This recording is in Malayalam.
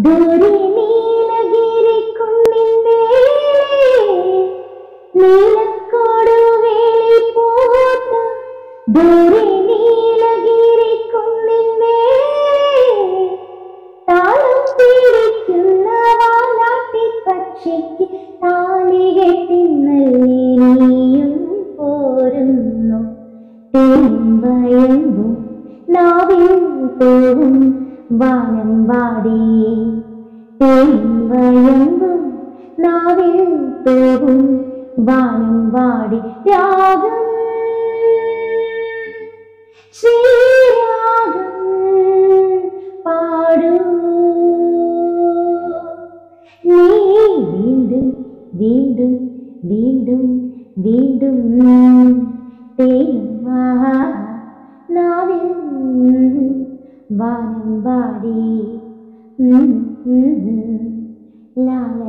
ദൂരെ നീലഗിരിക്കുന്നിന്മേലെ നീലക്കൊടുവേലി പൂത്ത ദൂരെ നീലഗിരിക്കുന്നിന്മേലെ താളം പിടിക്കുന്ന വാലാട്ടി പക്ഷിക്ക് താലി കെട്ടിന്നല്ലേ നീയും പോരുന്നു. തേമ്പയമ്പും നാവിൽ തൂവും വാനം വാടി തേമ്പയമ്പും നാവിൽ തൂവും വാനം വാടി രാഗം ശ്രീരാഗം പാടൂ നീ വീണ്ടും വീണ്ടും വീണ്ടും വീണ്ടും നാവിൽ വാനം വാടി ലാ